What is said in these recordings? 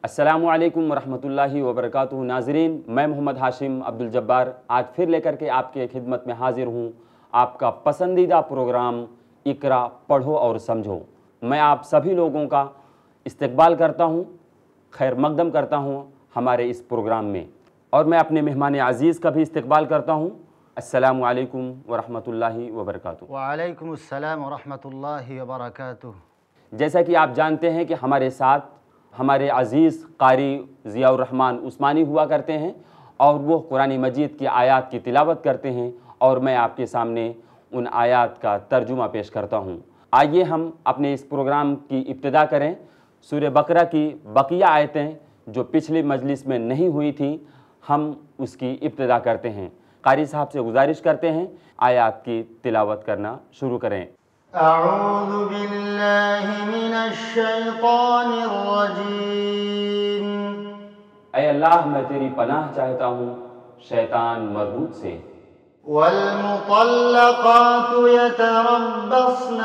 अस्सलामुअलैकुम वरहमतुल्लाहि वबरकातुहू। नाज़रीन, मैं मोहम्मद हाशिम अब्दुल जब्बार आज फिर लेकर के आपके खिदमत में हाजिर हूँ। आपका पसंदीदा प्रोग्राम इकरा पढ़ो और समझो। मैं आप सभी लोगों का इस्तकबाल करता हूँ, खैर मकदम करता हूँ हमारे इस प्रोग्राम में, और मैं अपने मेहमान अज़ीज़ का भी इस्तकबाल करता हूँ। अस्सलामु अलैकुम वरहमतुल्लाहि वबरकातुहू। वालेकुम अस्सलाम वरहमतुल्लाहि वबरकातुहू। जैसा कि आप जानते हैं कि हमारे साथ हमारे अज़ीज़ कारी ज़ियाउर रहमान उस्मानी हुआ करते हैं और वो कुरान मजीद की आयत की तिलावत करते हैं और मैं आपके सामने उन आयत का तर्जुमा पेश करता हूँ। आइए हम अपने इस प्रोग्राम की इब्तिदा करें। सूरह बकरा की बकिया आयतें जो पिछली मजलिस में नहीं हुई थी, हम उसकी इब्तिदा करते हैं। कारी साहब से गुजारिश करते हैं आयत की तिलावत करना शुरू करें। अऊज़ु बिल्लाहि मिनश शैतानिर रजीम। ऐ अल्लाह, मैं तेरी पनाह चाहता हूँ शैतान मरदूद से। वल मुतल्लक़ातु यतरब्बस्न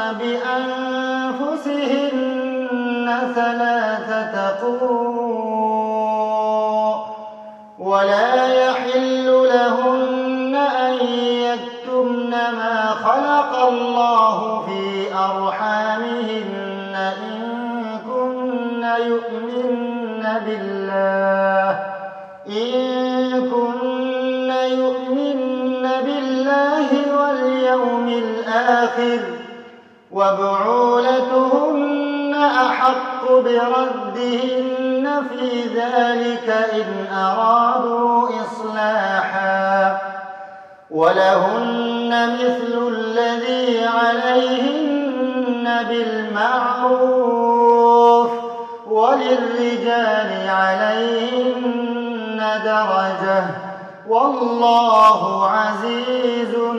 बिअन्फुसिहिन्न सलासत क़ुरू वला यहिल्लु लहुन्न अन यक्तुमन मा खलक़ल्लाहु फी अर्हामिहिन्न इन कुन्न यु'मिन्न बिल्लाहि वल यौमिल आखिर व बुऊलतुहुन्न अहक्कु बिरद्दिहिन्न फी ज़ालिका इन अरादू इस्लाहा वलहुन्न मिस्लु अल्लज़ी अलैहिन्न बिलमाअरूफ वलिर्रिजालि अलैहिन्न दरजह वल्लाहु अज़ीज़ुन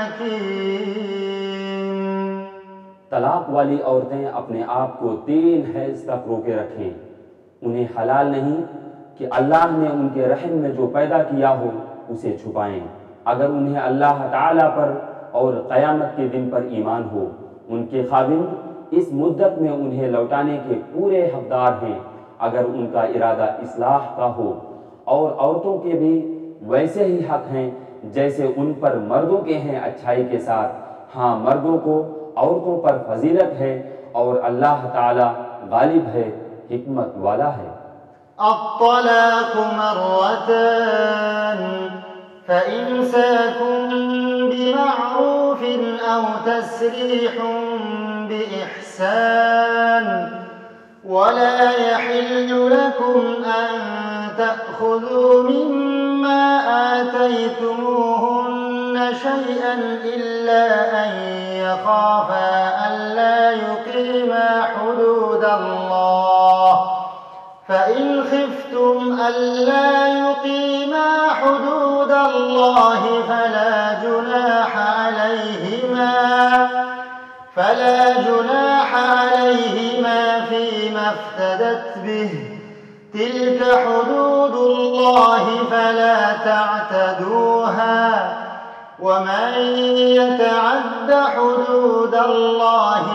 हकीम। तलाक वाली औरतें अपने आप को 3 हैज़ तक रोके रखें। उन्हें हलाल नहीं कि अल्लाह ने उनके रहम में जो पैदा किया हो उसे छुपाएं। अगर उन्हें अल्लाह ताला पर और क़यामत के दिन पर ईमान हो, उनके खाविंद इस मुद्दत में उन्हें लौटाने के पूरे हकदार हैं अगर उनका इरादा इस्लाह का हो। और औरतों के भी वैसे ही हक हैं जैसे उन पर मर्दों के हैं अच्छाई के साथ। हाँ, मर्दों को औरतों पर फजीलत है और अल्लाह ताला गालिब है, हिकमत वाला है। अत्तलाक़ु मर्रतान फ़इम्साकुम बिमअरूफ़िन औ तस्रीहुम बिइहसान वला यहिल्लु लकुम अन तअख़ुज़ू मिम्मा आतयतमुहुन्न शैअन इल्ला अन यख़ाफ़ा अल्ला युक़ीमा हुदूदल्लाह फ़इन ख़िफ़्तुम अल्ला युक़ीमा हुदूदल्लाह फला जुनाह अलैहिमा फ़ीमा इफ़्तदत बिहि तिल्क हुदूदुल्लाह फला तअतदूहा वमन यतअद्द हुदूदल्लाह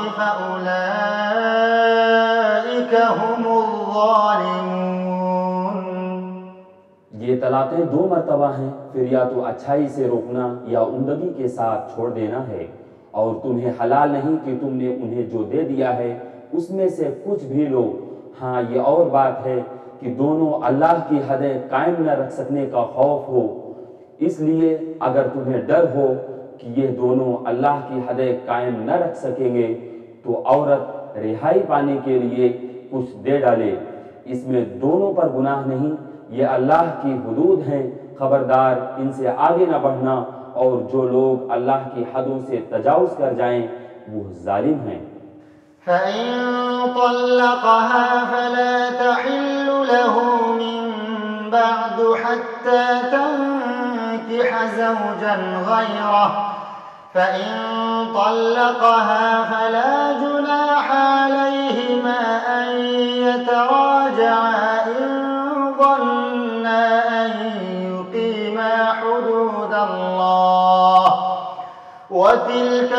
फ़उलाइका हुमुज़ ज़ालिमून। ये तलाक़ें 2 मरतबा हैं, फिर या तो अच्छाई से रोकना या उम्दगी के साथ छोड़ देना है। और तुम्हें हलाल नहीं कि तुमने उन्हें जो दे दिया है उसमें से कुछ भी लो। हाँ, ये और बात है कि दोनों अल्लाह की हदें कायम न रख सकने का खौफ हो। इसलिए अगर तुम्हें डर हो कि ये दोनों अल्लाह की हदें कायम न रख सकेंगे तो औरत रिहाई पाने के लिए कुछ दे डाले। इसमें दोनों पर गुनाह नहीं, ये अल्लाह की हुदूद हैं। खबरदार, इनसे आगे न बढ़ना, और जो लोग अल्लाह की हदों से तजावुज़ कर जाएं वो जालिम हैं। फ़इन तल्लक़हा फ़ला तहिल्लु लहू मिन बअदु हत्ता तंकिह ज़ौजन गयरह फ़इन तल्लक़हा फ़ला जुनाह अलैहिमा अन यतराजआ इन ज़न्ना अन युक़ीमा हुदूदल्लाह वतिल्क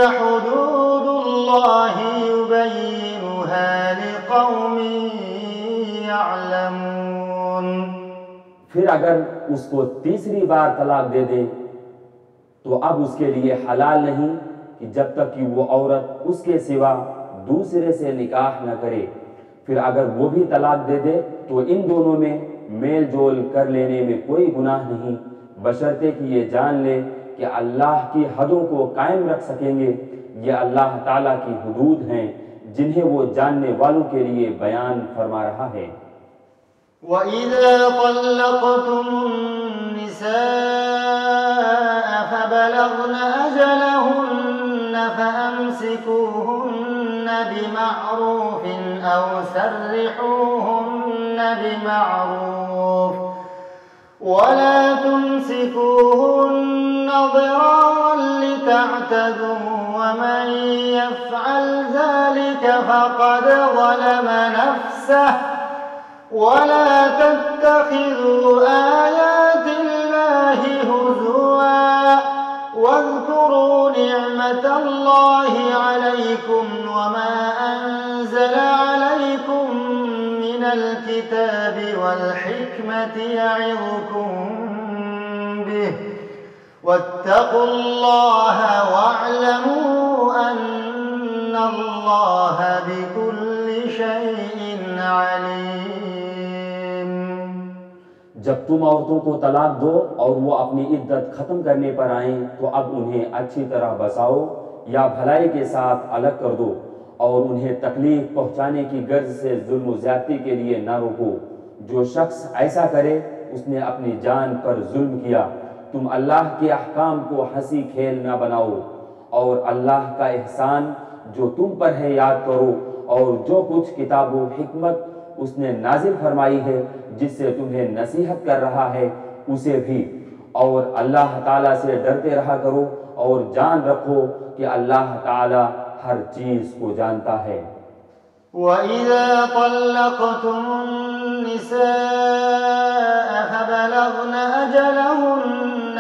हुदूदुल्लाहि युबय्यिनुहा लिक़ौमिन यअलमून। फिर अगर उसको तीसरी बार तलाक दे दें तो अब उसके लिए हलाल नहीं कि जब तक कि वो औरत उसके सिवा दूसरे से निकाह न करे। फिर अगर वो भी तलाक दे दे तो इन दोनों में मेल जोल कर लेने में कोई गुनाह नहीं, बशर्ते कि ये जान ले कि अल्लाह की हदों को कायम रख सकेंगे। ये अल्लाह ताला की हुदूद हैं जिन्हें वो जानने वालों के लिए बयान फरमा रहा है। وَإِذَا طَلَّقْتُمُ النِّسَاءَ فَبَلَغْنَ أَجَلَهُنَّ فَأَمْسِكُوهُنَّ بِمَعْرُوفٍ أَوْ سَرِّحُوهُنَّ بِمَعْرُوفٍ وَلَا تُمْسِكُوهُنَّ ضِرَارًا لِتَعْتَدُوا وَمَن يَفْعَلْ ذَلِكَ فَقَدْ ظَلَمَ نَفْسَهُ ولا تتخذوا آيات الله هزوا واذكروا نعمة الله عليكم وما أنزل عليكم من الكتاب والحكمة يعظكم به واتقوا الله واعلموا أن الله بكل شيء عليم। जब तुम औरतों को तलाक दो और वो अपनी इद्दत खत्म करने पर आएं तो अब उन्हें अच्छी तरह बसाओ या भलाई के साथ अलग कर दो और उन्हें तकलीफ पहुंचाने की गर्ज से जुल्म ज्यादती के लिए न रोको। जो शख्स ऐसा करे उसने अपनी जान पर जुल्म किया। तुम अल्लाह के अहकाम को हंसी खेल न बनाओ और अल्लाह का एहसान जो तुम पर है याद करो और जो कुछ किताब व हिकमत उसने नाजिल फरमाई है जिससे तुम्हें नसीहत कर रहा है उसे भी, और अल्लाह ताला से डरते रहा करो और जान रखो कि अल्लाह ताला हर चीज को जानता है। وَإِذَا طَلَّقْتُمُ النِّسَاءَ فَبَلَغْنَ أَجَلَهُنَّ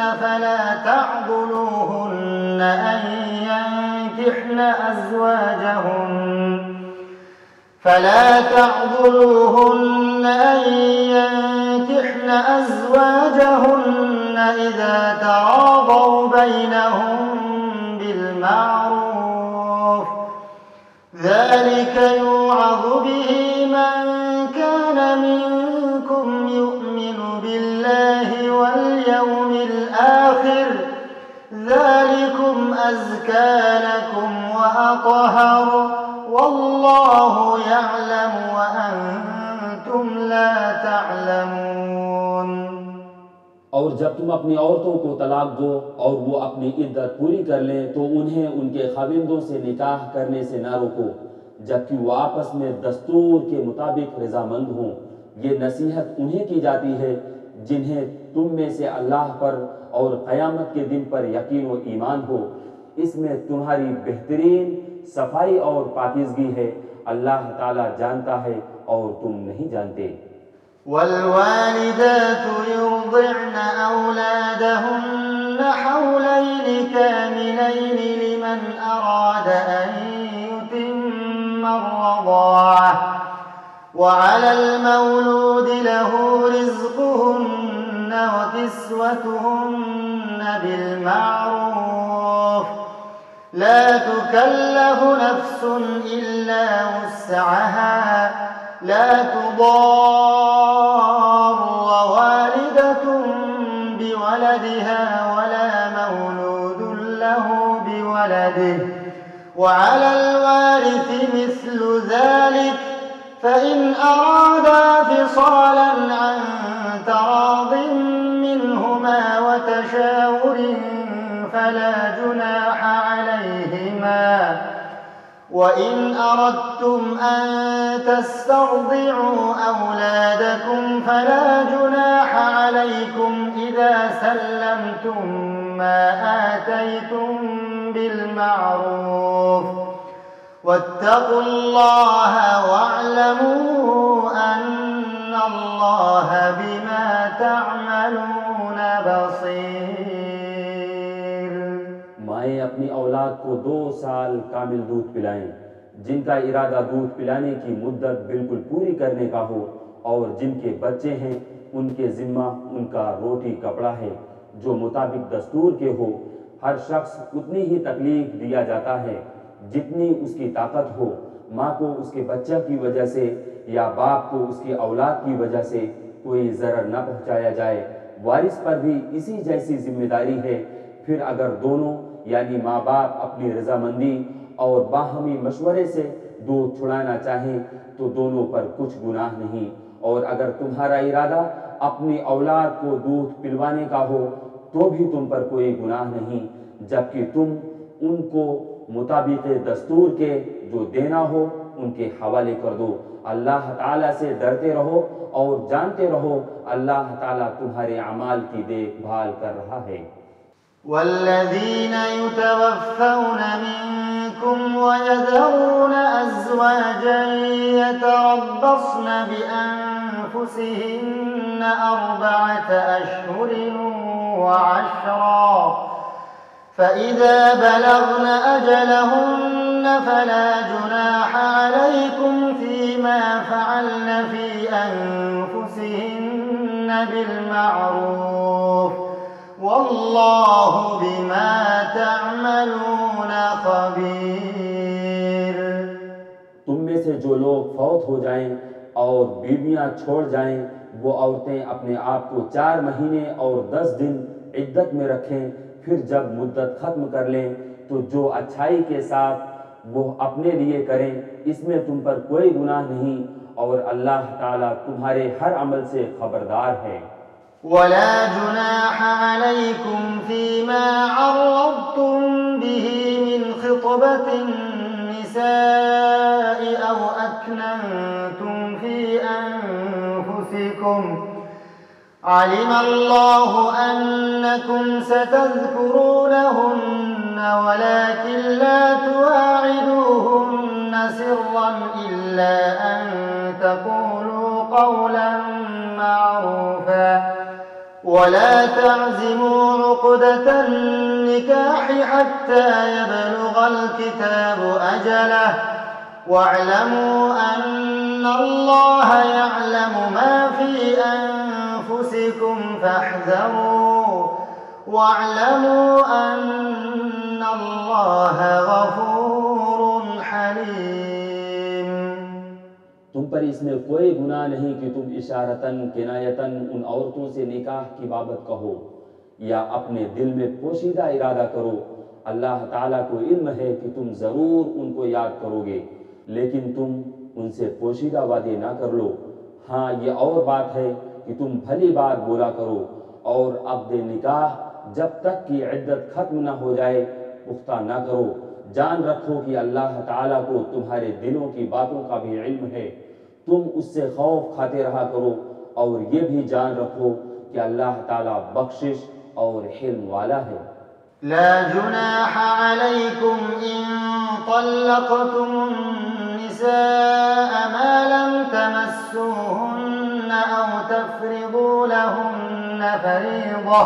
فَلَا تَعْضُلُوهُنَّ أَن يَنكِحْنَ أَزْوَاجَهُنَّ إِذَا تَرَاضَوْا بَيْنَهُم بِالْمَعْرُوفِ ذَلِكَ يُوعَظُ بِهِ مَن كَانَ مِنكُمْ يُؤْمِنُ بِاللَّهِ وَالْيَوْمِ الْآخِرِ ذَلِكُمْ أَزْكَىٰ لَكُمْ وَأَطْهَرُ والله يعلم وأنتم لا تعلمون। और जब तुम अपनी औरतों को तलाक दो और वो अपनी इद्दत पूरी कर लें तो उन्हें उनके खाविंदों से निकाह करने से ना रोको जबकि वो आपस में दस्तूर के मुताबिक रजामंद हों। ये नसीहत उन्हें की जाती है जिन्हें तुम में से अल्लाह पर और क़यामत के दिन पर यकीन व ईमान हो। इसमें तुम्हारी बेहतरीन सफाई और पाकीज़गी है। अल्लाह ताला जानता है और तुम नहीं जानते। والوالدات يرضعن أولادهن حولين كاملين لمن أراد أن يتم الرضاعة وعلى المولود له رزقهن وكسوتهن بالمعروف لا تكلف نفس إلا وسعها لا تضار والدة بولدها ولا مولود له بولده وعلى الوارث مثل ذلك فإن أرادا فصالا عن تراض منهما وتشاور فلا جناح عليهما وإن أردتم أن تسترضعوا أولادكم فلا جناح عليكم إذا سلمتم ما آتيتم بالمعروف واتقوا الله واعلموا أن الله بما تعملون بصير। माएँ अपनी औलाद को 2 साल कामिल दूध पिलाएं। जिनका इरादा दूध पिलाने की मुद्दत बिल्कुल पूरी करने का हो और जिनके बच्चे हैं उनके जिम्मा उनका रोटी कपड़ा है जो मुताबिक दस्तूर के हो। हर शख्स उतनी ही तकलीफ दिया जाता है जितनी उसकी ताकत हो। माँ को उसके बच्चे की वजह से या बाप को उसकी औलाद की वजह से कोई ज़रर न पहुँचाया जाए। वारिस पर भी इसी जैसी जिम्मेदारी है। फिर अगर दोनों यानी माँ बाप अपनी रजामंदी और बाहमी मशवरे से दूध छुड़ाना चाहें तो दोनों पर कुछ गुनाह नहीं। और अगर तुम्हारा इरादा अपनी औलाद को दूध पिलवाने का हो तो भी तुम पर कोई गुनाह नहीं, जबकि तुम उनको मुताबिक दस्तूर के जो देना हो उनके हवाले कर दो। अल्लाह ताला से डरते रहो और जानते रहो अल्लाह ताला तुम्हारे अमाल की देखभाल कर रहा है। वल्लज़ीन युतवफ़्फ़ौन मिनकुम वयज़रून अज़वाजन यतरब्बस्न बिअन्फुसिहिन्न अर्बअत अश्हुरिन वअश्रा फ़इज़ा बलग़न अजलहुन्न फला जुनाह अलैकुम फ़ीमा फ़अल्न फ़ी अन्फुसिहिन्न बिलमअरूफ़ वल्लाहु बिमा तअमलून खबीर। तुम में से जो लोग फौत हो जाएं और बीवियां छोड़ जाएं, वो औरतें अपने आप को 4 महीने और 10 दिन इद्दत में रखें। फिर जब मुद्दत खत्म कर लें तो जो अच्छाई के साथ वो अपने लिए करें, इसमें तुम पर कोई गुनाह नहीं और अल्लाह ताला तुम्हारे हर अमल से खबरदार है। वला जुनाह अलैकुम फीमा अर्रबतुम बिही मिन खितबतिन निसाई औ अकनंतुम फी अनफुसिकुम अलिम अल्लाहु अन्नकुम सतज़कुरूनहुन्न वलाकिन ला तुवाइदूहुन्न सिर्रन इल्ला अन तक़ूलू क़ौलन मअरूफा वला तअज़िमू उक़दतन निकाहि हत्ता यबलुगल किताबु अजलह वअलमू अन्नल्लाह यअलमु मा फी अनफुसिकुम फहज़रू वअलमू अन्नल्लाह गफूरुन हलीम। तुम पर इसमें कोई गुनाह नहीं कि तुम इशारतन किनायतन उन औरतों से निकाह की बाबत कहो या अपने दिल में पोशीदा इरादा करो। अल्लाह ताला को इल्म है कि तुम ज़रूर उनको याद करोगे, लेकिन तुम उनसे पोशीदा वादे ना कर लो। हाँ, ये और बात है कि तुम भली बात बोला करो और अक़्द निकाह जब तक कि इद्दत खत्म न हो जाए पुख्ता ना करो। जान रखो कि अल्लाह ताला को तुम्हारे दिलों की बातों का भी इल्म है। तुम उससे खौफ खाते रहा करो और ये भी जान रखो कि अल्लाह ताला बख्शिश और हिल्म वाला है। ला जुनाह अलैकुम इन तल्लक़तुमुन निसाअ मा लम तमस्सूहुन्न औ तफ़रिदू लहुन्न फरीज़ह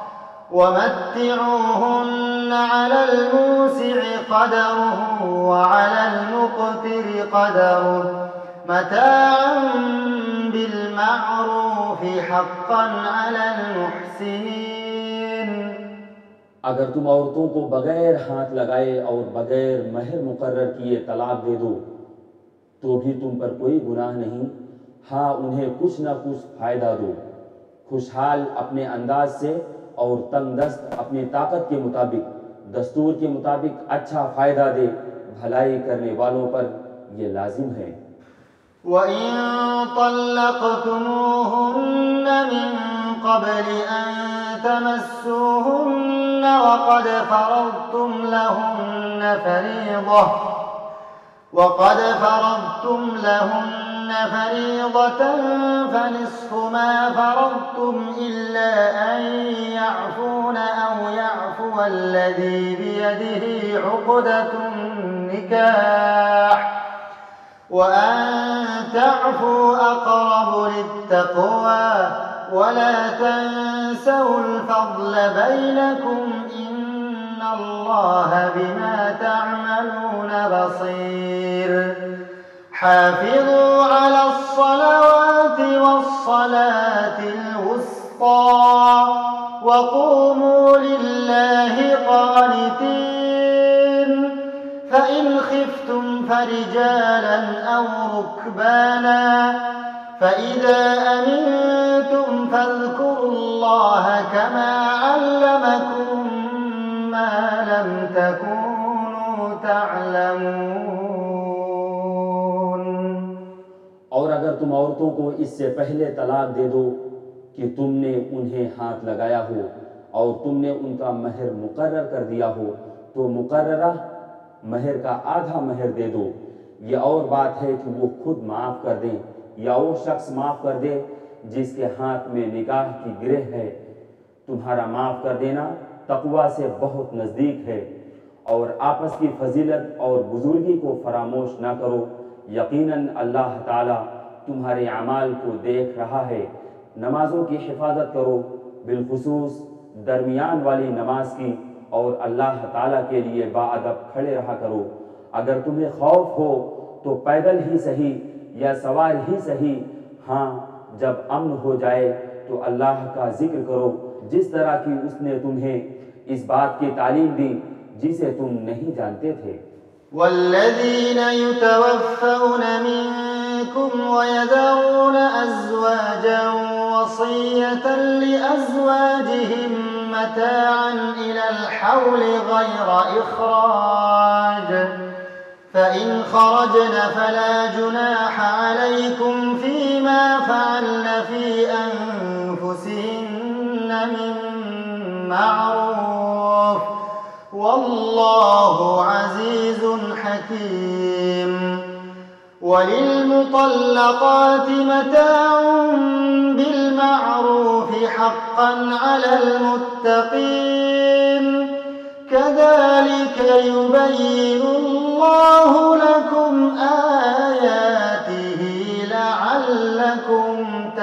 वमत्तिऊहुन्न अलल मूसि'i क़दरुहु वअलल मुक़तिरि क़दरुहु मताअन बिलमअरूफ़ि हक़्क़न अलल मुहसिनीन। अगर तुम औरतों को बगैर हाथ लगाए और बगैर महर मुकर्रर किए तलाक दे दो तो भी तुम पर कोई गुनाह नहीं। हाँ, उन्हें कुछ न कुछ फ़ायदा दो। खुशहाल अपने अंदाज से और तंगदस्त अपनी ताकत के मुताबिक दस्तूर के मुताबिक अच्छा फ़ायदा दे। भलाई करने वालों पर यह लाजिम है। वइन तल्लक़तुमूहुन्न मिन क़ब्लि अन तमस्सूहुन्न वक़द फ़रज़तुम लहुन्न फ़रीज़तन फ़निस्फ़ु मा फ़रज़तुम इल्ला अन यअफ़ून औ यअफ़ुव अल्लज़ी बियदिही उक़दतुन निकाह वअन तअफ़ू अक़रबु लित्तक़वा वला तंसवुल फ़ज़्ल बैनकुम इन्नल्लाह बिमा तअमलून बसीर। हाफ़िज़ू अलस्सलावाति वस्सलातिल وقوموا لله قانتين فإن خفتم فرجالا أو ركبانا فإذا أمنتم فاذكروا الله كما علمكم ما لم تكونوا تعلمون। और अगर तुम औरतों को इससे पहले तलाक दे दो कि तुमने उन्हें हाथ लगाया हो और तुमने उनका महर मुकर्रर कर दिया हो तो मुकर्ररा महर का आधा महर दे दो। ये और बात है कि वो खुद माफ़ कर दें या वो शख्स माफ़ कर दे जिसके हाथ में निकाह की गिरह है। तुम्हारा माफ़ कर देना तक़वा से बहुत नज़दीक है। और आपस की फजीलत और बुजुर्गी को फरामोश ना करो। यकीनन अल्लाह ताला तुम्हारे अमाल को देख रहा है। नमाजों की हिफाजत करो, बिलखुसूस दरमियान वाली नमाज की, और अल्लाह ताला के लिए बाअदब खड़े रहा करो। अगर तुम्हें खौफ हो तो पैदल ही सही या सवार ही सही, हाँ जब अमन हो जाए तो अल्लाह का जिक्र करो जिस तरह की उसने तुम्हें इस बात की तालीम दी जिसे तुम नहीं जानते थे। वल्लज़ीन युतवफ़्फ़ौन मिनकुम वयज़रून अज़वाजन वसिय्यतन लिअज़वाजिहिम मताअन इलल हौलि ग़ैर इख़राज फ़इन ख़रजन फ़ला जुनाह अलैकुम फ़ीमा फ़अल्न फ़ी अन्फ़ुसिहिन्न मिन मअरूफ़ वल्लाहु अज़ीज़ुन हकीम। वलिलमुतल्लक़ाति मताउन बिलमअरूफ़ हक़्क़न अलल मुत्तक़ीन कज़ालिक युबय्यिनुल्लाहु लकुम आयातिही लअल्लकुम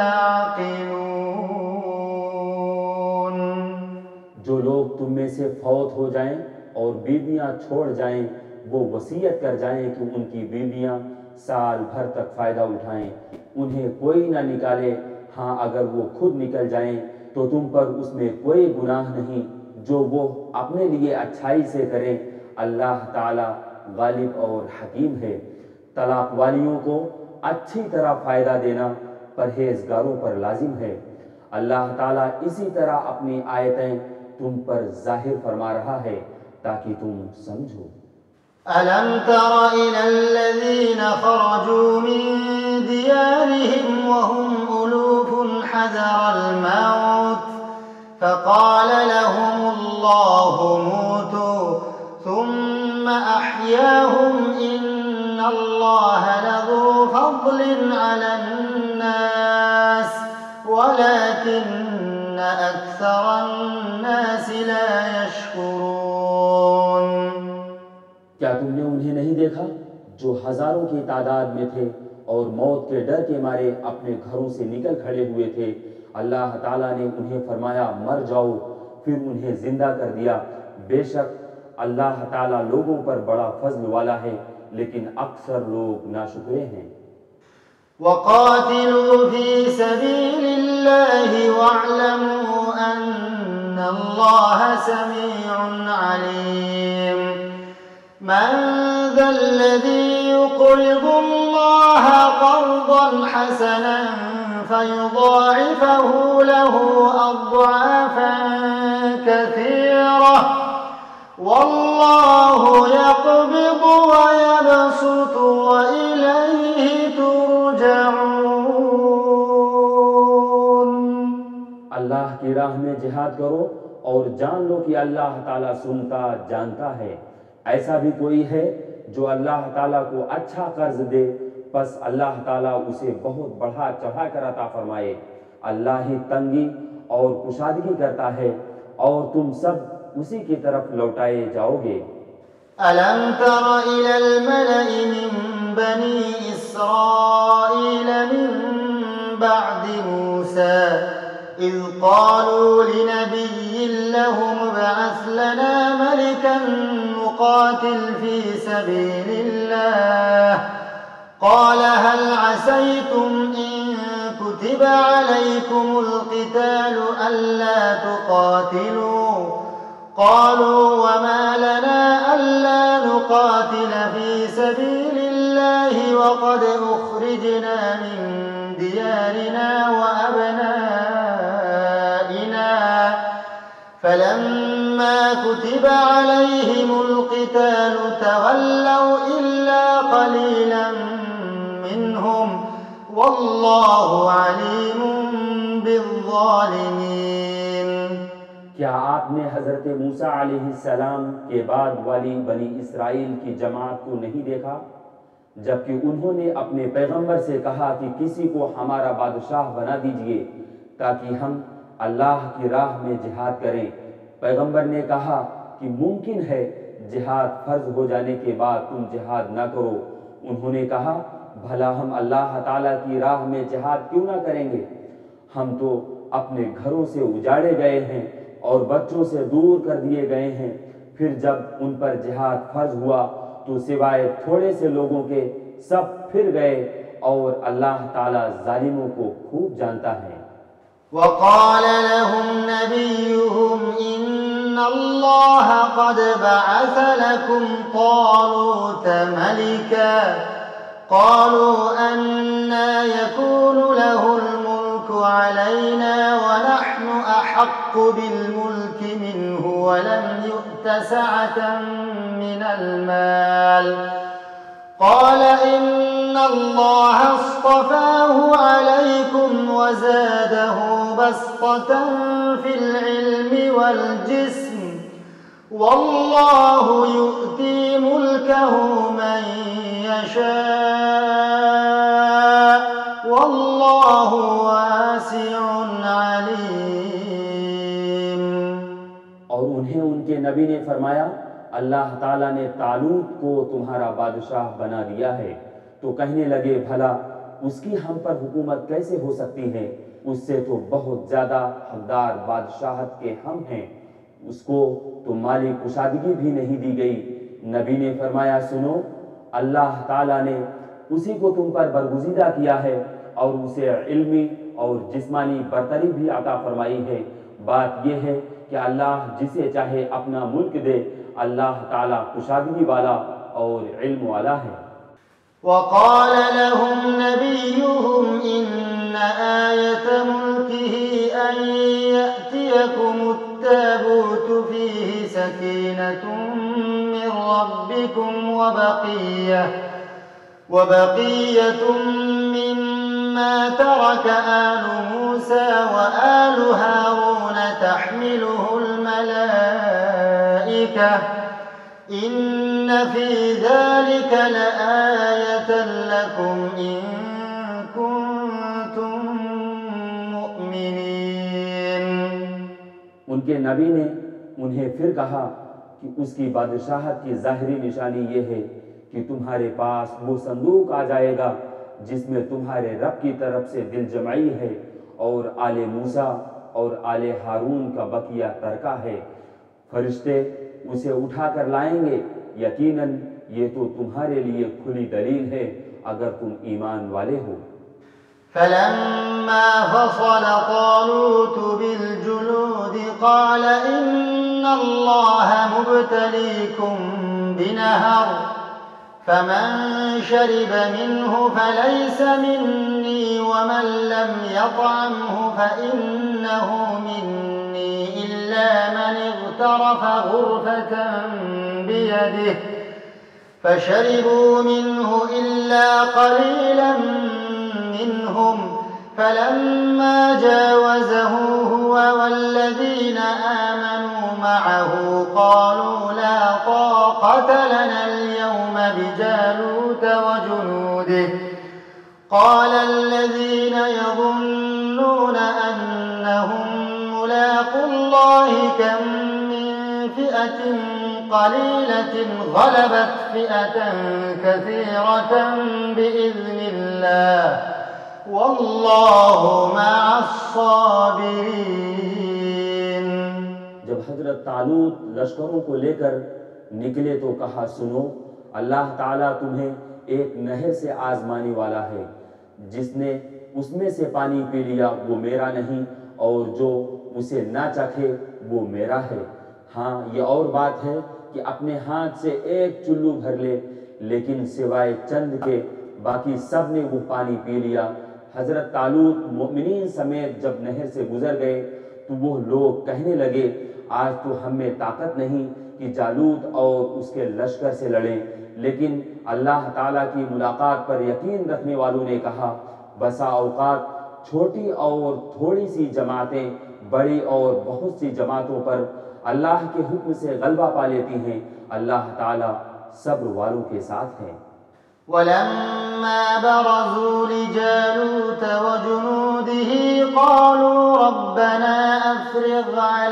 ताक़िलून। जो लोग तुम में से फौत हो जाएं और बीवियां छोड़ जाएं वो वसीयत कर जाएं कि उनकी बीवियां साल भर तक फ़ायदा उठाएं, उन्हें कोई ना निकाले। हाँ अगर वो खुद निकल जाएं तो तुम पर उसमें कोई गुनाह नहीं जो वो अपने लिए अच्छाई से करें। अल्लाह ताला गालिब और हकीम है। तलाक वालियों को अच्छी तरह फ़ायदा देना परहेजगारों पर लाजिम है। अल्लाह ताला इसी तरह अपनी आयतें तुम पर जाहिर फरमा रहा है ताकि तुम समझो। अलम तर इलल्लज़ीन खरजू मिन दियारिहिम वहुम उलूफुन हज़रल मौत फ़क़ाल लहुमुल्लाहु मूतू सुम्म अह्याहुम इन्नल्लाह लज़ू फ़ज़लिन अलन्नास वलाकिन्न अक्सरन्नास ला यशकुरून। क्या तुमने उन्हें नहीं देखा जो हजारों की तादाद में थे और मौत के डर के मारे अपने घरों से निकल खड़े हुए थे। अल्लाह ताला ने उन्हें फरमाया मर जाओ, फिर उन्हें जिंदा कर दिया। बेशक अल्लाह ताला लोगों पर बड़ा फजल वाला है, लेकिन अक्सर लोग नाशुक्रे हैं। वक़ातिलू फ़ी सबीलिल्लाहि वअलमू अन्नल्लाह समीउन अलीम। मन ज़ल्लज़ी युक़रिदुल्लाह क़र्ज़न हसनन फ़युज़ाइफ़हु लहू अज़्वाफ़न कसीरह वल्लाहु यक़बिदु व यबसुतु व इलैहि तुरजऊन। अल्लाह की राह में जिहाद करो और जान लो कि अल्लाह ताला सुनता जानता है। ऐसा भी कोई है जो अल्लाह ताला को अच्छा कर्ज दे, बस अल्लाह ताला उसे बहुत बढ़ा चढ़ा कर अता फरमाए। अल्लाह ही तंगी और कुशादगी करता है और तुम सब उसी की तरफ लौटाए जाओगे। अलम तर इलल मलइ मिन बनी इस्राईल मिन बअदि मूसा इज़ क़ालू लिनबिय्यिन लहुम इब्अथ लना मलिकन नुक़ातिल फ़ी सबीलिल्लाह क़ाल हल असैतुम इन कुतिब كتب عليكم القتال ألا تقاتلوا قالوا وما لنا ألا نقاتل في سبيل الله وقد أخرجنا من ديارنا وأبنائنا فلما كتب عليهم القتال تولوا إلا قليلا منهم والله عليم بالظالمين। क्या आपने हजरत मूसा अलैहिस्सलाम के बाद वाली बनी इसराइल की जमात को नहीं देखा, जबकि उन्होंने अपने पैगंबर से कहा कि किसी को हमारा बादशाह बना दीजिए ताकि हम अल्लाह की राह में जिहाद करें। पैगंबर ने कहा कि मुमकिन है जिहाद फर्ज हो जाने के बाद तुम जिहाद ना करो। उन्होंने कहा भला हम अल्लाह ताला की राह में जिहाद क्यों ना करेंगे, हम तो अपने घरों से उजाड़े गए हैं और बच्चों से दूर कर दिए गए हैं। फिर जब उन पर जिहाद फर्ज हुआ तो सिवाय थोड़े से लोगों के सब फिर गए और अल्लाह ताला जालिमों को खूब जानता है। वक़ाल लहुम नबियुहुम इन्नल्लाह क़द बअस लकुम तालूत मलिका क़ालू अन्ना यकूनु लहुल मुल्कु अलैना व नहनु अहक्कु बिल मुल्कि मिन्हु व लम यु'त सअतन मिनल माल قال إن الله اصطفاه عليكم وزاده بسطة في العلم والجسم والله يؤتي ملكه من يشاء والله واسع عليم। और उन्हें उनके नबी ने फरमाया अल्लाह ताला ने तालूत को तुम्हारा बादशाह बना दिया है। तो कहने लगे भला उसकी हम पर हुकूमत कैसे हो सकती है, उससे तो बहुत ज्यादा हकदार बादशाहत के हम हैं, उसको तो माली कुशादगी भी नहीं दी गई। नबी ने फरमाया सुनो, अल्लाह ताला ने उसी को तुम पर बरगुज़ीदा किया है और उसे इल्मी और जिस्मानी बरतरी भी अता फरमाई है। बात यह है कि अल्लाह जिसे चाहे अपना मुल्क दे, अल्लाह ताला कुशादगी वाला और इल्म वाला है। वक़ाल लहुम नबियुहुम इन्न आयत मुल्किही अन यअतियकुमुत्ताबूतु फीही सकीनतुम मिन रब्बिकुम व बक़िय्यतुम मिम्मा तरक आलु मूसा व आलु हारून तहमिलुहुल मलाइका इन्न फी ज़ालिक लआयतन लकुम इन कुंतुम मुअमिनीन। उनके नबी ने उन्हें फिर कहा कि उसकी बादशाहत की ज़ाहिरी निशानी ये है कि तुम्हारे पास वो संदूक आ जाएगा जिसमें तुम्हारे रब की तरफ से दिल जमाई है और आले मूसा और आले हारून का बकिया तरका है। फरिश्ते उसे उठा कर लाएंगे, यकीनन ये तो तुम्हारे लिए खुली दलील है अगर तुम ईमान वाले हो। फलम्मा फसल तालूत बिलजुलूद क़ाल इन्नल्लाह मुब्तलीकुम बिनहर फमन शरिब मिन्हु फलैस मिन्नी वमन लम यतअमहु फइन्नहु मिन्नी इल्ला मन इग़तरफ गुरफतन बियदिहि फशरिबू मिन्हु इल्ला क़लीलन मिन्हुम फलम्मा जावज़हु हुवा वल्लज़ीना आमनू मअहु क़ालू ला ताक़त लना اليوم بجالوت وجنوده قال الذين يظنون أنهم ملاقو الله كم من فئة قليلة غلبت فئة كثيرة بإذن الله والله مع الصابرين। जब हजरत तालूत लश्करों को लेकर निकले तो कहा सुनो, अल्लाह ताला तुम्हें एक नहर से आजमाने वाला है जिसने उसमें से पानी पी लिया वो मेरा नहीं, और जो उसे ना चखे वो मेरा है। हाँ, ये और बात है कि अपने हाथ से एक चुल्लू भर ले, लेकिन सिवाय चंद के बाकी सब ने वो पानी पी लिया। हजरत तालूत मोमिनीन समेत जब नहर से गुजर गए तो वो लोग कहने लगे, आज तो हमें ताकत नहीं कि जालूत और उसके लश्कर से लड़ें। लेकिन अल्लाह ताला की मुलाकात पर यकीन रखने वालों ने कहा, बसा औकात छोटी और थोड़ी सी जमातें बड़ी और बहुत सी जमातों पर अल्लाह के हुक्म से गलबा पा लेती हैं। अल्लाह ताला सब्र वालों के साथ है। वलम्मा बरज़ू लिजालूत वजुनूदिही क़ालू रब्बना अफ़्रिग़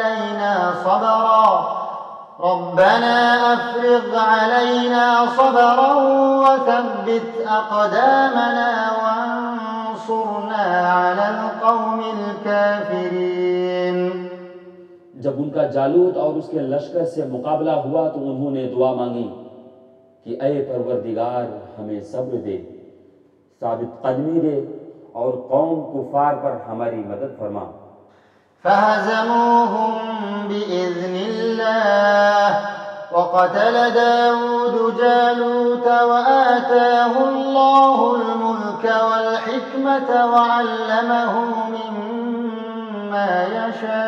अलैना सब्रन वथब्बित अक़दामना वंसुरना अलल क़ौमिल काफ़िरीन। जब उनका जालूत और उसके लश्कर से मुकाबला हुआ तो उन्होंने दुआ मांगी कि ऐ परवरदिगार, हमें सब्र दे, साबित कदमी दे और कौम कुफार पर हमारी मदद फरमा। फहज़मूहुम बिइज़्निल्लाह वक़तल दाऊद जालूत वआताहुल्लाहुल मुल्क वल हिकमत वअल्लमहु मिम्मा यशा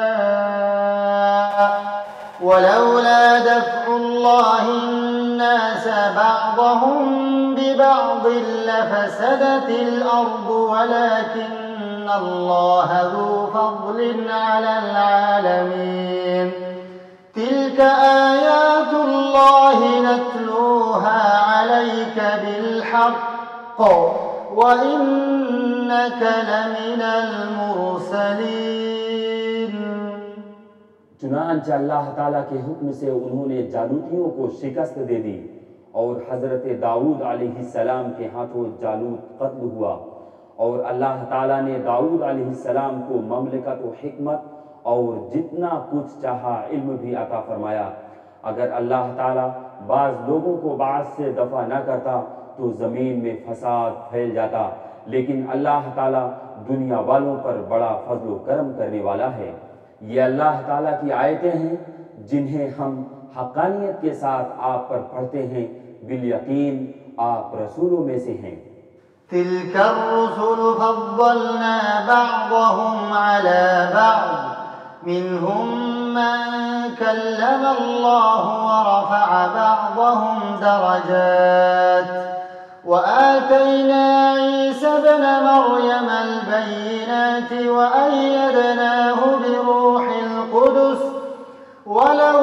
वलौला दफ़्उल्लाहि अन्नास बअदहुम बिबअदिन लफ़सदतिल अर्दु वलाकिन्नल्लाह ज़ू फ़ज़लिन अलल आलमीन। तिल्क आयातुल्लाहि नत्लूहा अलैका बिलहक़्क़ व इन्नक लमिनल मुरसलीन। चुनांचे अल्लाह ताला के हुक्म से उन्होंने जालूतियों को शिकस्त दे दी और हजरत दाऊद अलैहिस्सलाम के हाथों जालूत कत्ल हुआ। और अल्लाह ताला ने दाऊद अलैहिस्सलाम को ममलिकत व हिकमत और जितना कुछ चाहा इल्म भी अता फरमाया। अगर अल्लाह ताला बाज लोगों को बाज से दफा न करता तो जमीन में फसाद फैल जाता, लेकिन अल्लाह ताला दुनिया वालों पर बड़ा फजल करम करने वाला है। ये अल्लाह ताला की आयतें हैं जिन्हें हम हक़ानियत के साथ आप पर पढ़ते हैं। बिल यकीन आप रसूलों में से हैं। तिल्कर रुसुल फद्दलना बअदहुम अला बअद मिनहुम मन कल्लमा अल्लाह व रफ़अ बअदहुम दरजात व आतैना ईसा इब्न मर्यम अल बय्यिनात व अय्यदनाहु बिरूहिल कुदस वलौ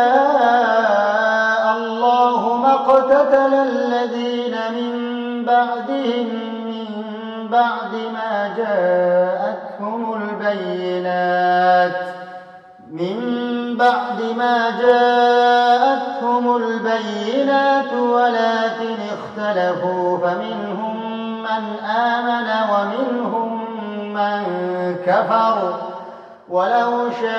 शाअ अल्लाहु मक़ततल अल्लज़ीन मिन بعدهم من بعد ما جاءتهم البينات ولكن اختلفوا فمنهم من آمن ومنهم من كفر ولو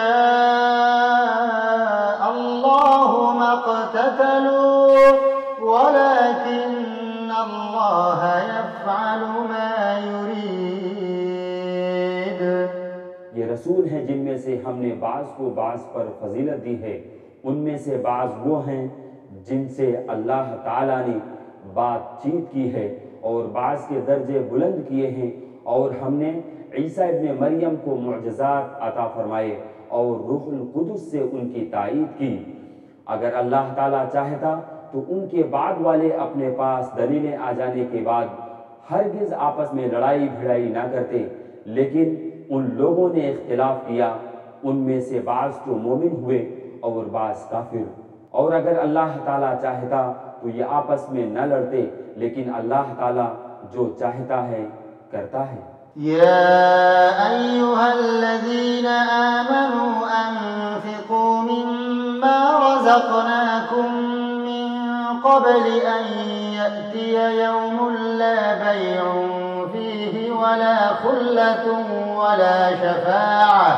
شاء الله ما اقتتلوا ولكن अल्लाह यफ़अलु मा युरीद। ये रसूल हैं जिनमें से हमने बाज़ को बाज़ पर फजीलत दी है। उनमें से बाज़ वो हैं जिनसे अल्लाह ताला ने बातचीत की है और बाज़ के दर्जे बुलंद किए हैं। और हमने ईसा इब्न मरियम को मुअजिज़ात अता फरमाए और रूहुल कुदस से उनकी ताईद की। अगर अल्लाह ताला चाहता तो उनके बाद वाले अपने पास दलीलें आ जाने के बाद हरगिज आपस में लड़ाई भिड़ाई ना करते, लेकिन उन लोगों ने इख्तिलाफ किया। उनमें से बाज़ तो मोमिन हुए और बाज़ काफिर। और अगर अल्लाह ताला चाहता तो ये आपस में न लड़ते, लेकिन अल्लाह ताला जो चाहता है करता है। या अय्युहल्लज़ीना आमनू अन्फ़िक़ू मिम्मा रज़क़नाकुम قبل أن يأتي يوم لا بيع فيه ولا خلة ولا شفاعة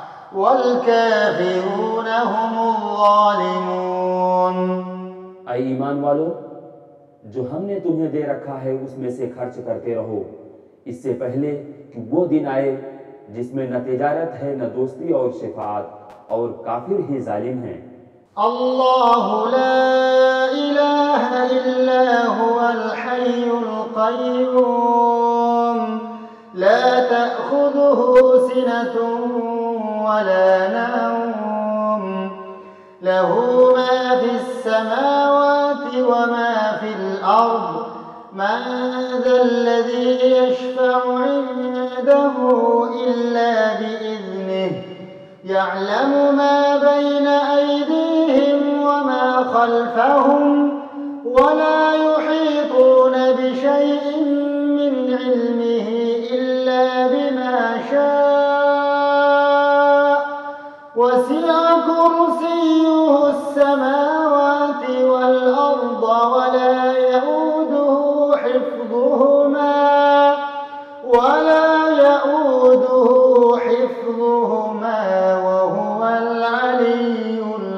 والكافرون هم الظالمون। ऐ ईमान वालो, जो हमने तुम्हें दे रखा है उसमें से खर्च करते रहो। इससे पहले कि वो दिन आए जिसमें न तिजारत है न दोस्ती और शिफात, और काफिर ही जालिम हैं। अल्लाहु ला इलाहा इल्ला हुवल हय्युल क़य्यूम ला तअख़ुज़ुहु सिनतुन वला नौम लहू मा फ़िस समावाति व मा फ़िल अर्ज़ मन ज़ल्लज़ी यशफ़अु इंदहु इल्ला बिइज़निहि यअलमु मा बैन अयदीहिम व मा खल्फहुम वला युहीतून बिशैइन मिन इल्मिहि इल्ला बिमा शाअ वसिअ कुर्सियुहु अस्समावाति वल अर्ज़ वला यऊदुहु हिफ्ज़ुहुमा वहुवल अलियुल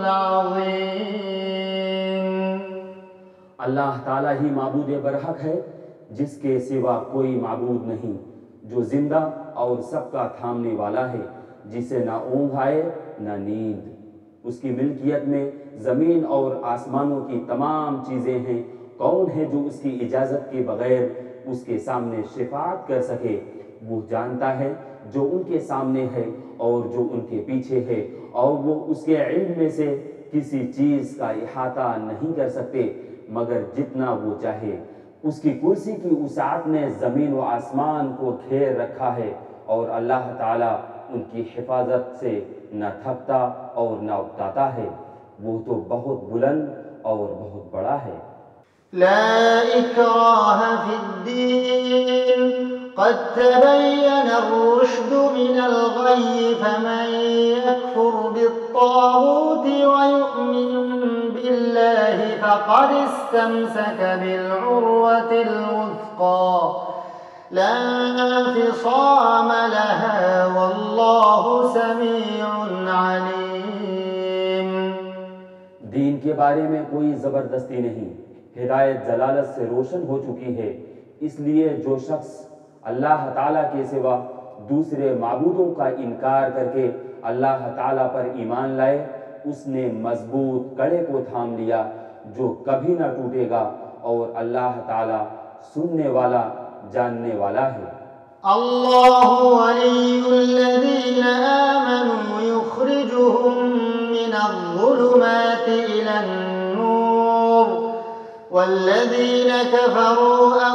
अज़ीम। अल्लाह ताला ही माबूद बरहक है, जिसके सिवा कोई माबूद नहीं, जो जिंदा और सबका थामने वाला है, जिसे ना ऊँघ आए ना नींद। उसकी मिल्कियत में जमीन और आसमानों की तमाम चीजें हैं। कौन है जो उसकी इजाजत के बगैर उसके सामने शिफात कर सके? वो जानता है जो उनके सामने है और जो उनके पीछे है, और वो उसके इल्म में से किसी चीज का इहाता नहीं कर सकते मगर जितना वो चाहे। उसकी कुर्सी की वसाअत ने जमीन व आसमान को घेर रखा है, और अल्लाह ताला उनकी हिफाजत से न थकता और न उकताता है। वो तो बहुत बुलंद और बहुत बड़ा है। ला इक्राह फिद्दीन क़द तबय्यन अर्रुश्द मिनल ग़य्य फमन यकफुर बित्ताग़ूत व यु'मिन बिल्लाहि फ़क़द इस्तमसक बिल'उर्वतिल वुथक़ा ला इंफ़िसाम लहा वल्लाहु समीउन अलीम। दीन के बारे में कोई जबरदस्ती नहीं, हिदायत जलालत से रोशन हो चुकी है। इसलिए जो शख्स अल्लाह ताला के सिवा दूसरे माबूदों का इनकार करके अल्लाह ताला पर ईमान लाए, उसने मजबूत कड़े को थाम लिया जो कभी न टूटेगा, और अल्लाह ताला सुनने वाला जानने वाला है। अल्लाहु वलियुल्लज़ीन आमनू युख़रिजुहुम मिनज़्ज़ुलुमाति इलन-नूर वल्लज़ीन कफ़रू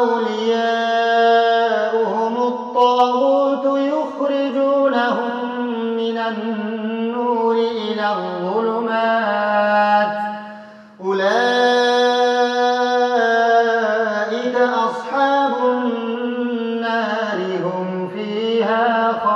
औलियाउहुमुत-ताग़ूत युख़रिजूनहुम मिनन-नूर इलज़्ज़ुलुमात उलाइका अस्हाबुन-नार हुम फ़ीहा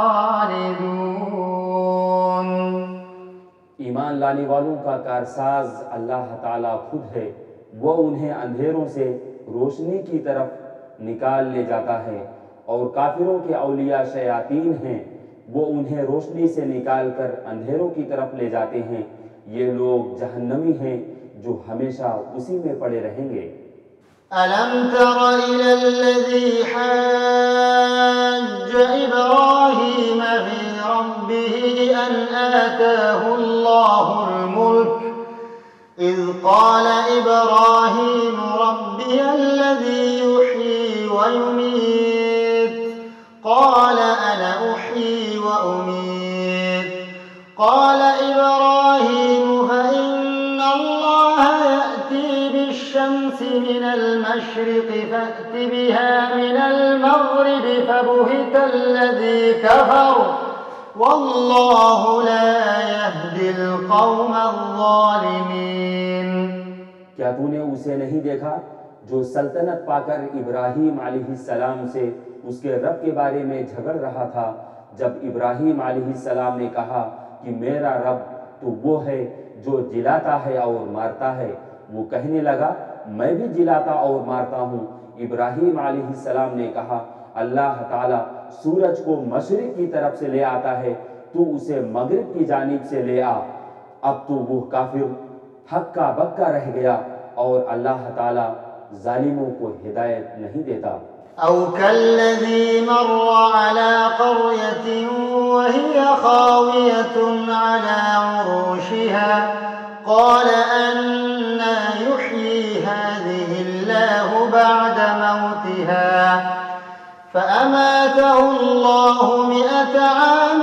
ख़ालिदून। ईमान लाने वालों का कारसाज अल्लाह ताला खुद है। वो उन्हें अंधेरों से रोशनी की तरफ निकाल ले जाता है, और काफिरों के औलिया शयातीन हैं, वो उन्हें रोशनी से निकालकर अंधेरों की तरफ ले जाते हैं। ये लोग जहन्नमी हैं जो हमेशा उसी में पड़े रहेंगे। अलम तर इलल्लज़ी हज्ज इब्राहीम फ़ी रब्बिही अन आताहुल्लाहुल मुल्क इज़ क़ाल इब्राहीम रब्बियल्लज़ी युह्यी व युमीत क़ाल अना उह्यी व उमीत क़ाल इब्राहीम फ़इन्नल्लाह यअती बिश्शम्सि मिनल मशरिक़ि फ़अति बिहा मिनल मग़रिबि फ़बुहितल्लज़ी कफ़र वल्लाहु ला यहदिल क़ौमज़्ज़ालिमीन। क्या तूने उसे नहीं देखा जो सल्तनत पाकर इब्राहीम अलैहिस्सलाम से उसके रब के बारे में झगड़ रहा था? जब इब्राहीम अलैहिस्सलाम ने कहा कि मेरा रब तो वो है जो जिलाता है और मारता है, वो कहने लगा मैं भी जिलाता और मारता हूँ। इब्राहीम अलैहिस्सलाम ने कहा अल्लाह ताला सूरज को मशरिक की तरफ से ले आता है, तू उसे मगरिब की जानिब से ले आ। अब तो वो काफिर हक्का बक्का रह गया, और अल्लाह ताला जालिमों को हिदायत नहीं देता। أو كالذي مر على قرية وهي خاوية على عروشها قال أنى يحيي هذه الله بعد موتها فأماته الله 100 عام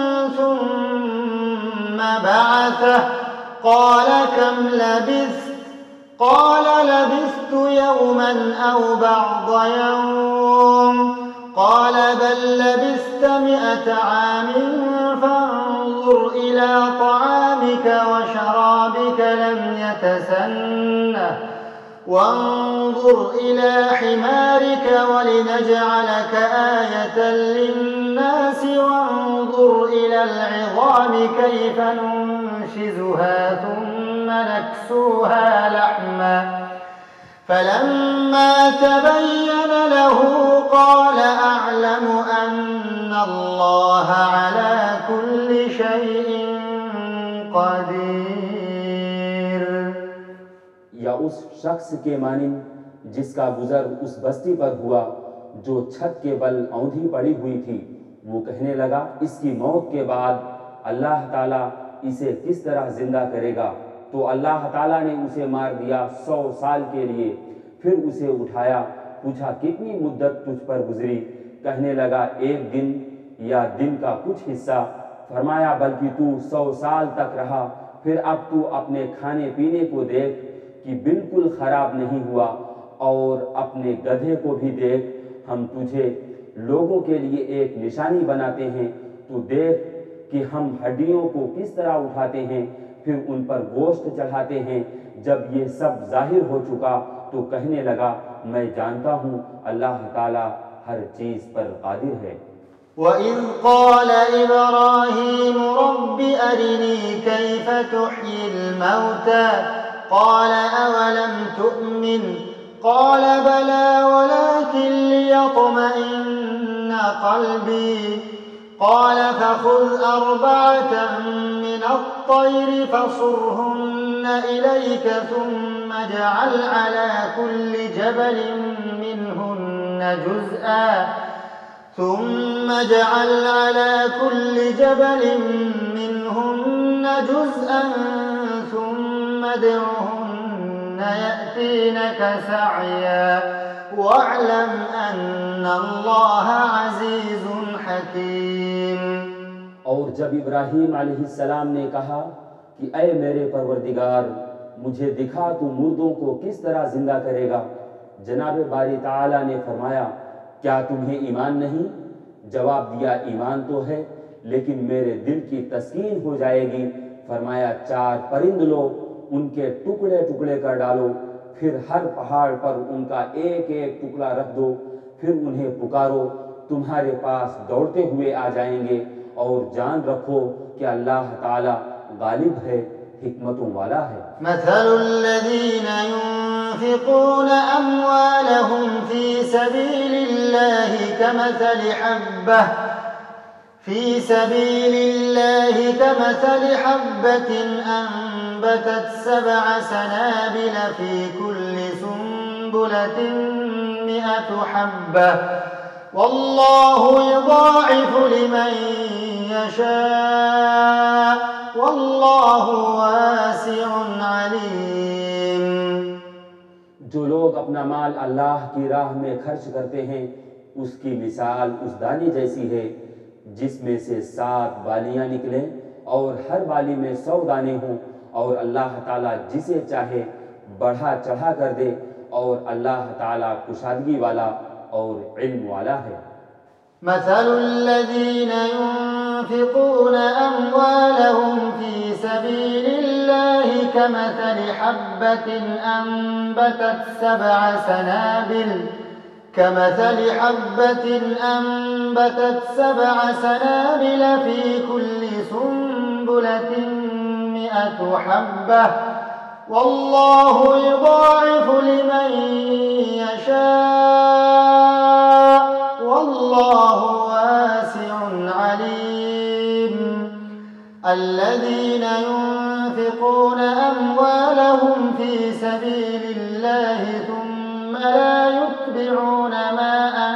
ثم بعثه قال كم لبثت قال لبثت يوما أو بعض يوم قال بل لبثت 100 عام فانظر إلى طعامك وشرابك لم يتسنه وانظر إلى حمارك ولنجعلك آية للناس وانظر إلى العظام كيف ننشزها ثم نكسوها لحما فلما تبين له قال أعلم أن الله على كل شيء قدير। या उस शख्स के मानिंद जिसका गुजर उस बस्ती पर हुआ जो छत के बल औंधी पड़ी हुई थी, वो कहने लगा इसकी मौत के बाद अल्लाह ताला इसे किस तरह जिंदा करेगा, तो अल्लाह ताला ने उसे मार दिया 100 साल के लिए। फिर उसे उठाया, पूछा कितनी मुद्दत तुझ पर गुजरी, कहने लगा 1 दिन या दिन का कुछ हिस्सा। फरमाया बल्कि तू 100 साल तक रहा। फिर अब तू अपने खाने पीने को देख कि बिल्कुल खराब नहीं हुआ, और अपने गधे को भी देख, हम तुझे लोगों के लिए एक निशानी बनाते हैं। तू देख कि हम हड्डियों को किस तरह उठाते हैं, फिर उन पर गोश्त चढ़ाते हैं। जब ये सब जाहिर हो चुका तो कहने लगा मैं जानता हूँ अल्लाह ताला हर चीज पर कादिर है। وَإِذْ قَالَ إِبْرَاهِيمُ رَبِّ أَرِنِي كَيْفَ تُحْيِي الْمَوْتَى قَالَ أَوَلَمْ تُؤْمِنْ قَالَ بَلَى وَلَكِنْ لِيَطْمَئِنَّ قَلْبِي قَالَ فَخُذْ 4 من الطير فصرهن إليك ثم اجعل على كل جبل منهن جزءا ثم ادعهن يأتينك سعيا واعلم أن الله عزيز حكيم। और जब इब्राहीम अलैहिस्सलाम ने कहा कि ऐ मेरे परवरदिगार, मुझे दिखा तू मुर्दों को किस तरह जिंदा करेगा, जनाब बारी ताला ने फरमाया क्या तुम्हें ईमान नहीं? जवाब दिया ईमान तो है, लेकिन मेरे दिल की तस्कीन हो जाएगी। फरमाया 4 परिंद लो, उनके टुकड़े टुकड़े कर डालो, फिर हर पहाड़ पर उनका एक एक टुकड़ा रख दो, फिर उन्हें पुकारो, तुम्हारे पास दौड़ते हुए आ जाएंगे। और जान रखो कि अल्लाह ताला गालिब है, हिकमतों वाला है। मथलुल्लज़ीन युन्फ़िक़ून अम्वालहुम फ़ी सबीलिल्लाहि कमथलि हब्बतिन अम्बतत 7 सनाबिल फ़ी कुल्लि सुंबुलतिन 100 हब्बह वल्लाहु युज़ाइफ़ु लिमन यशा वल्लाहु वासिउन अलीम। जो लोग अपना माल अल्लाह की राह में खर्च करते हैं, उसकी मिसाल उस दाने जैसी है जिसमें से 7 बालियां निकलें और हर बाली में 100 दाने हों, और अल्लाह ताला जिसे चाहे बढ़ा चढ़ा कर दे, और अल्लाह ताला कुशादगी वाला और इल्म वाला है। मथलुल्लज़ीन युन्फ़िक़ून अम्वालहुम फ़ी सबीलिल्लाहि कमथलि हब्बतिन अम्बतत 7 सनाबिल फ़ी कुल्लि सुंबुलतिन 100 हब्बह वल्लाहु युज़ाइफ़ु लिमन यशा वल्लाहु वासिउन अलीम। الذين ينفقون أموالهم في سبيل الله ثم لا يتبعون ما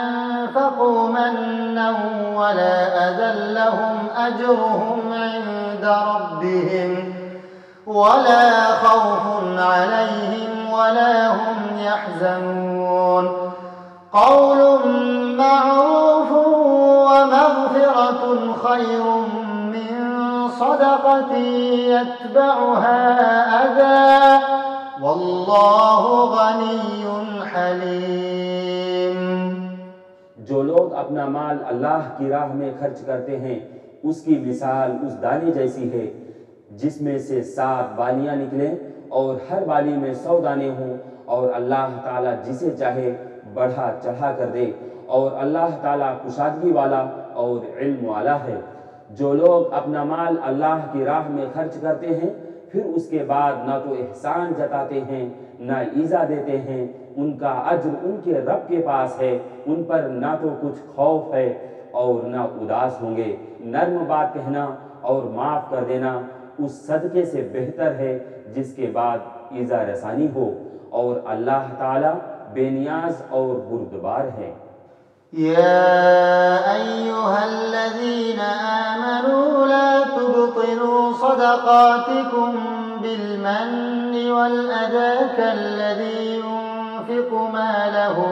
أنفقوا منا ولا أذى لهم أجرهم عند ربهم ولا خوف عليهم ولا هم يحزنون قول معروف ومغفرة خير من صدقة يتبعها أذى والله غني حليم। जो लोग अपना माल अल्लाह की राह में खर्च करते हैं उसकी मिसाल उस दाने जैसी है जिसमें से 7 बालियां निकलें और हर बाली में 100 दाने हों और अल्लाह ताला जिसे चाहे बढ़ा चढ़ा कर दे और अल्लाह ताला कुशादगी वाला और इल्म वाला है। जो लोग अपना माल अल्लाह की राह में खर्च करते हैं फिर उसके बाद ना तो एहसान जताते हैं ना ईज़ा देते हैं उनका अज्र उनके रब के पास है उन पर ना तो कुछ खौफ है और ना उदास होंगे। नर्म बात कहना और माफ़ कर देना उस सदक़े से बेहतर है जिसके बाद ईज़ा रसानी हो और अल्लाह ताला बेनियाज और बुर्दबार है। या अय्युहल्लज़ीन आमनू ला तुब्तिलू सदक़ातिकुम बिलमन्नि वल अज़ा कल्लज़ी युनफ़िक़ु मालहु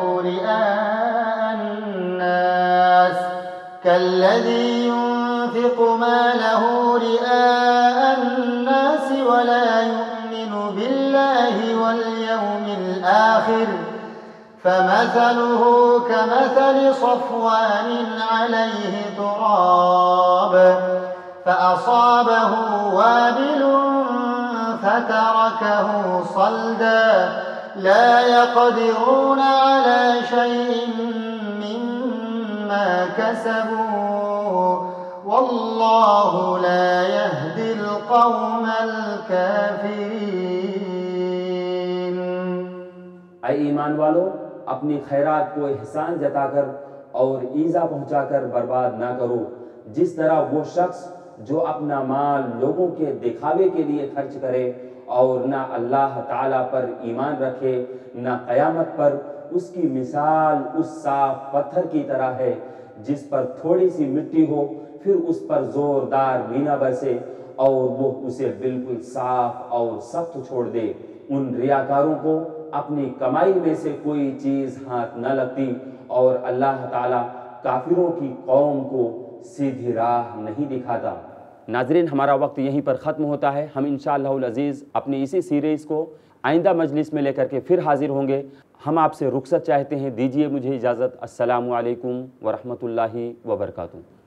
रिआअ अन्नास वला युमिनु बिल्लाहि वल यौमिल आखिर فمثله كمثل صفوان عليه تراب فأصابه وابل فتركه صلدا لا يقدرون على شيء مما كسبوا والله لا يهدي القوم الكافرين। ऐ ईमान वालों अपनी खैरात को एहसान जताकर और ईज़ा पहुंचाकर बर्बाद ना करो जिस तरह वो शख्स जो अपना माल लोगों के दिखावे के लिए खर्च करे और ना अल्लाह ताला पर ईमान रखे ना क़यामत पर उसकी मिसाल उस साफ पत्थर की तरह है जिस पर थोड़ी सी मिट्टी हो फिर उस पर जोरदार मीना बरसे और वो उसे बिल्कुल साफ और सख्त छोड़ दे। उन रियाकारों को अपनी कमाई में से कोई चीज़ हाथ न लगती और अल्लाह ताला काफिरों की कौम को सीधी राह नहीं दिखाता। नाज़रीन हमारा वक्त यहीं पर ख़त्म होता है। हम इंशाअल्लाहुल अज़ीज़ अपनी इसी सीरीज़ को आइंदा मजलिस में लेकर के फिर हाजिर होंगे। हम आपसे रुखसत चाहते हैं, दीजिए मुझे इजाज़त। अस्सलामु अलैकुम व रहमतुल्लाहि व बरकातुहू।